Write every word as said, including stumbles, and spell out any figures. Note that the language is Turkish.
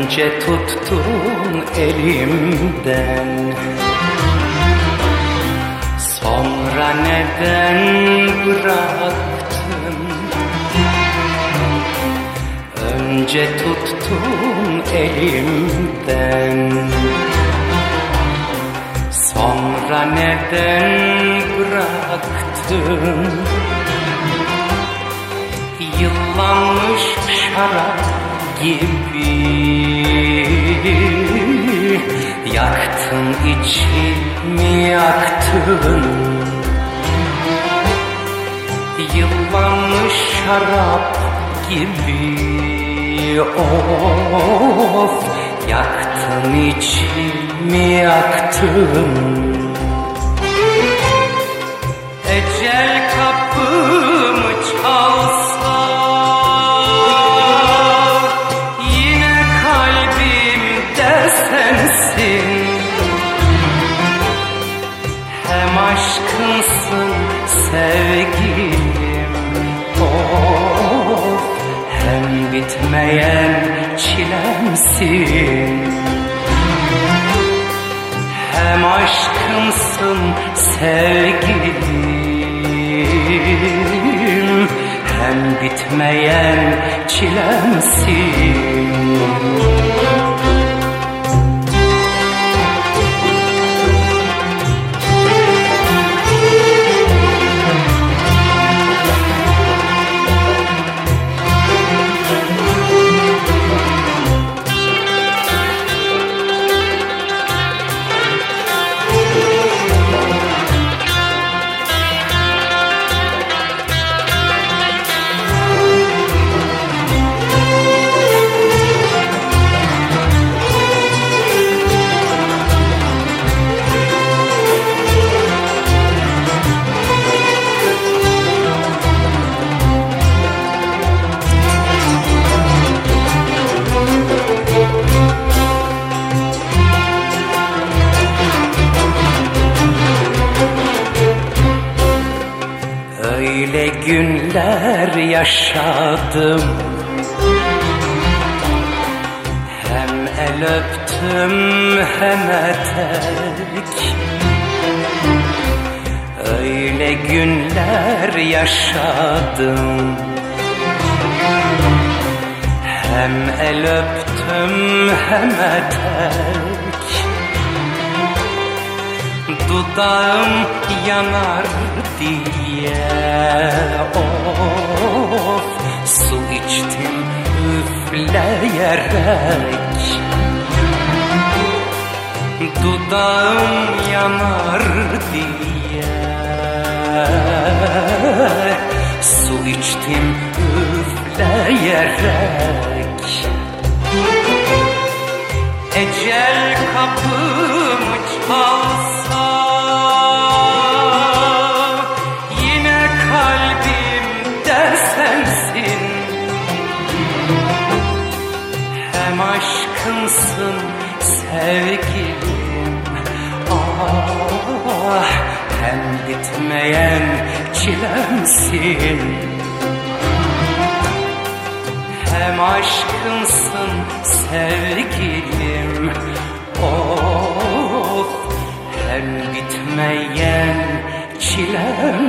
Önce tuttun elimden, sonra neden bıraktın? Önce tuttun elimden, sonra neden bıraktın? Yıllanmış şarap gibi yaktın içimi, yaktın. Yıllanmış şarap gibi, of, yaktın içimi, yaktın. Ecel kapımı çalsa yine kalbimde sensin. Hem aşkınsın sevgilim, of, hem bitmeyen çilemsin. Hem aşkımsın sevgilim, hem bitmeyen çilemsin. Öyle günler yaşadım, hem el öptüm hem etek. Öyle günler yaşadım, hem el öptüm hem etek. Dudağım yanar diye, of, su içtim üfleyerek. Dudağım yanar diye, su içtim üfleyerek. Ecel kapımı çalsa yine kalbimde sensin. Hem aşkımsın sevgilim, ah, hem bitmeyen çilemsin. Hem aşkımsın sevgilim, of, hem bitmeyen çilemsin.